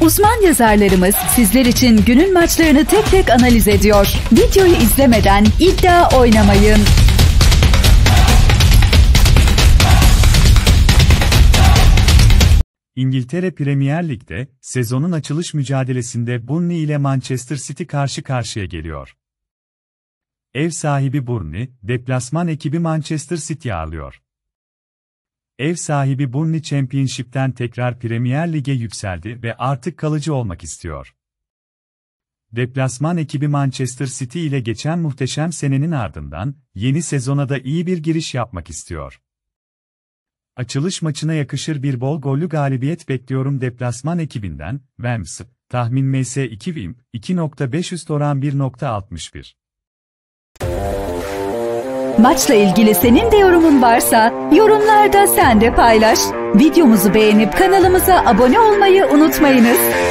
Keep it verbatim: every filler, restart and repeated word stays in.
Uzman yazarlarımız sizler için günün maçlarını tek tek analiz ediyor. Videoyu izlemeden iddia oynamayın. İngiltere Premier Lig'de sezonun açılış mücadelesinde Burnley ile Manchester City karşı karşıya geliyor. Ev sahibi Burnley, deplasman ekibi Manchester City ağırlıyor. Ev sahibi Burnley Championship'ten tekrar Premier Lig'e yükseldi ve artık kalıcı olmak istiyor. Deplasman ekibi Manchester City ile geçen muhteşem senenin ardından yeni sezona da iyi bir giriş yapmak istiyor. Açılış maçına yakışır bir bol gollü galibiyet bekliyorum deplasman ekibinden. Wembley, tahmin M S iki Wim, iki nokta beş üst oran bir nokta altmış bir. Maçla ilgili senin de yorumun varsa yorumlarda sen de paylaş. Videomuzu beğenip kanalımıza abone olmayı unutmayınız.